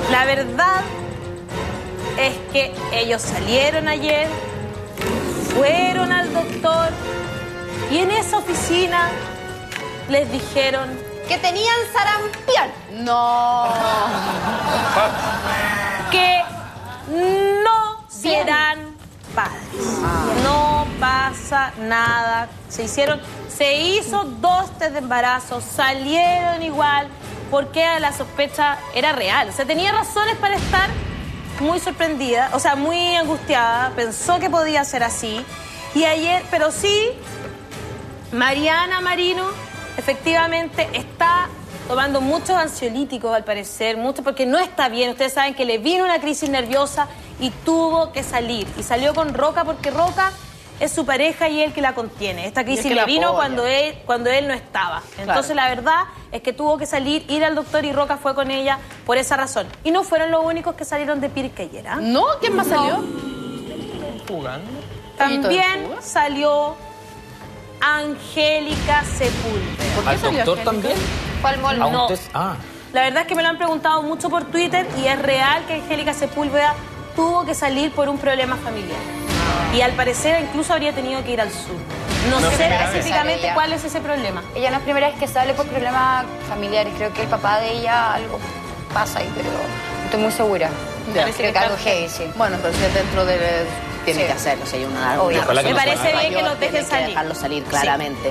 La verdad es que ellos salieron ayer, fueron al doctor y en esa oficina les dijeron que tenían sarampión. No. Que no serán padres. No pasa nada. Se hizo 2 test de embarazo, salieron igual, porque la sospecha era real. O sea, tenía razones para estar muy sorprendida, o sea, muy angustiada. Pensó que podía ser así. Y ayer, pero sí, Mariana Marino efectivamente está tomando muchos ansiolíticos, al parecer, mucho, porque no está bien. Ustedes saben que le vino una crisis nerviosa y tuvo que salir. Y salió con Roca porque Roca es su pareja y él que la contiene. Esta crisis le vino cuando él no estaba. Entonces, la verdad es que tuvo que salir, ir al doctor y Roca fue con ella por esa razón. Y no fueron los únicos que salieron de Pirque ayer, ¿eh? ¿No? ¿Quién más salió? Jugando. También salió Angélica Sepúlveda. ¿Al doctor también? No. Ah. La verdad es que me lo han preguntado mucho por Twitter y es real que Angélica Sepúlveda tuvo que salir por un problema familiar. Y al parecer incluso habría tenido que ir al sur. No sé específicamente cuál es ese problema. Ella no es primera vez que sale por problemas familiares. Creo que el papá de ella algo pasa ahí, pero no estoy muy segura. Creo que algo heavy, sí. Bueno, pero si es dentro de... Tiene que hacerlo, si hay una Me parece bien que los dejen salir. dejarlo salir claramente.